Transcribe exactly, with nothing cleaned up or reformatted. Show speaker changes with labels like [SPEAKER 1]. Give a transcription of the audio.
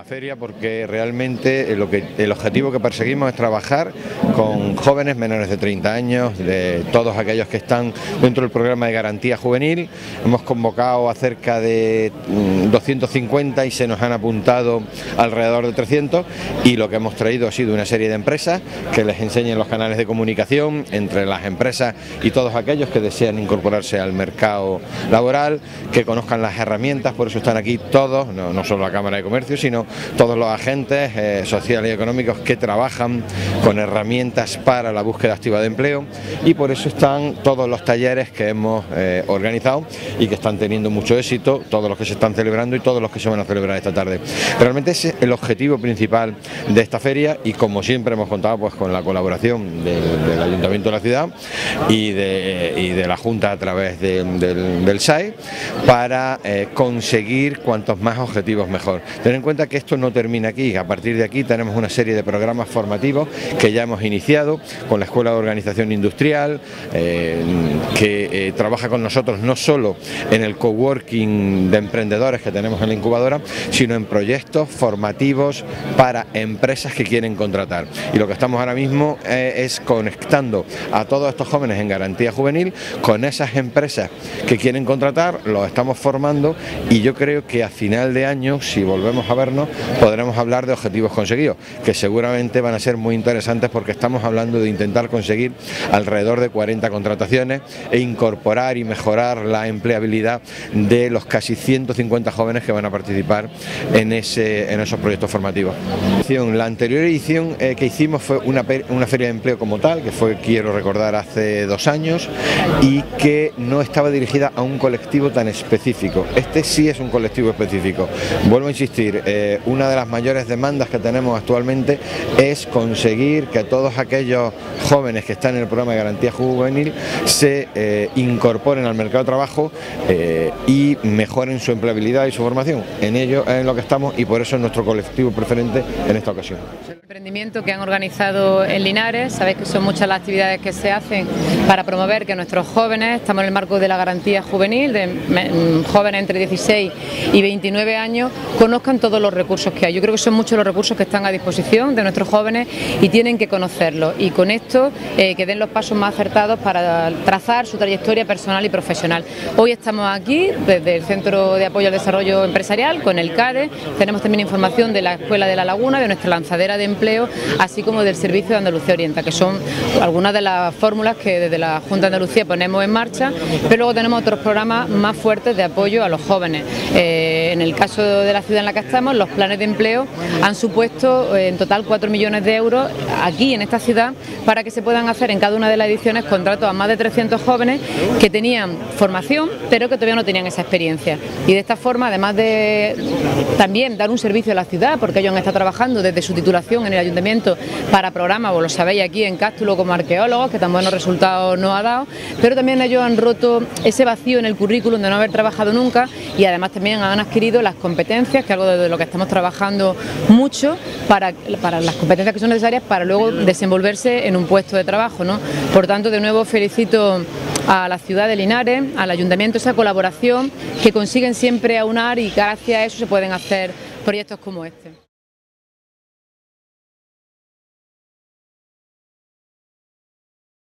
[SPEAKER 1] feria porque realmente lo que, el objetivo que perseguimos es trabajar con jóvenes menores de treinta años, de todos aquellos que están dentro del programa de garantía juvenil. Hemos convocado a cerca de doscientos cincuenta y se nos han apuntado alrededor de trescientos, y lo que hemos traído ha sido una serie de empresas que les enseñen los canales de comunicación entre las empresas y todos aquellos que desean incorporarse al mercado laboral, que conozcan las herramientas. Por eso están aquí todos, no, no solo la Cámara de Comercio, sino todos los agentes eh, sociales y económicos que trabajan con herramientas para la búsqueda activa de empleo, y por eso están todos los talleres que hemos eh, organizado y que están teniendo mucho éxito, todos los que se están celebrando y todos los que se van a celebrar esta tarde. Realmente ese es el objetivo principal de esta feria, y como siempre hemos contado pues con la colaboración del, del Ayuntamiento de la ciudad y de, y de la Junta a través de, del, del S A E para eh, conseguir cuantos más objetivos mejor. Ten en cuenta que esto no termina aquí. A partir de aquí tenemos una serie de programas formativos que ya hemos iniciado con la Escuela de Organización Industrial, eh, que eh, trabaja con nosotros no solo en el coworking de emprendedores que tenemos en la incubadora, sino en proyectos formativos para empresas que quieren contratar. Y lo que estamos ahora mismo eh, es conectando a todos estos jóvenes en garantía juvenil con esas empresas que quieren contratar, los estamos formando, y yo creo que a final de año, si volvemos a vernos, podremos hablar de objetivos conseguidos, que seguramente van a ser muy interesantes, porque estamos hablando de intentar conseguir alrededor de cuarenta contrataciones e incorporar y mejorar la empleabilidad de los casi ciento cincuenta jóvenes que van a participar en, ese, en esos proyectos formativos. La anterior edición eh, que hicimos fue una, una feria de empleo como tal, que fue, quiero recordar, hace dos años, y que no estaba dirigida a un colectivo tan específico. Este sí es un colectivo específico. Vuelvo a insistir, eh, una de las mayores demandas que tenemos actualmente es conseguir que todos aquellos jóvenes que están en el programa de garantía juvenil se eh, incorporen al mercado de trabajo eh, y mejoren su empleabilidad y su formación. En ello es en lo que estamos, y por eso es nuestro colectivo preferente en esta ocasión.
[SPEAKER 2] El emprendimiento que han organizado en Linares, sabéis que son muchas las actividades que se hacen para promover que nuestros jóvenes, estamos en el marco de la garantía juvenil, de jóvenes entre dieciséis y veintinueve años, conozcan todos los recursos que hay. Yo creo que son muchos los recursos que están a disposición de nuestros jóvenes y tienen que conocerlos, y con esto eh, que den los pasos más acertados para trazar su trayectoria personal y profesional. Hoy estamos aquí desde el Centro de Apoyo al Desarrollo Empresarial con el CADE, tenemos también información de la Escuela de la Laguna, de nuestra lanzadera de empleo, así como del Servicio de Andalucía Orienta, que son algunas de las fórmulas que desde la Junta de Andalucía ponemos en marcha, pero luego tenemos otros programas más fuertes de apoyo a los jóvenes. Eh, en el caso de la ciudad en la que estamos, los planes de empleo han supuesto eh, en total cuatro millones de euros aquí en esta ciudad para que se puedan hacer en cada una de las ediciones contratos a más de trescientos jóvenes que tenían formación pero que todavía no tenían esa experiencia, y de esta forma, además de también dar un servicio a la ciudad, porque ellos han estado trabajando desde su titulación en el ayuntamiento para programas, vos lo sabéis, aquí en Cástulo como arqueólogos, que tan buenos resultados nos ha dado, pero también ellos han roto ese vacío en el currículum de no haber trabajado nunca, y además también han adquirido las competencias, que es algo de lo que estamos trabajando mucho, para, para las competencias que son necesarias para luego desenvolverse en un puesto de trabajo, ¿no? Por tanto, de nuevo felicito a la ciudad de Linares, al ayuntamiento, esa colaboración que consiguen siempre aunar, y gracias a eso se pueden hacer proyectos como este.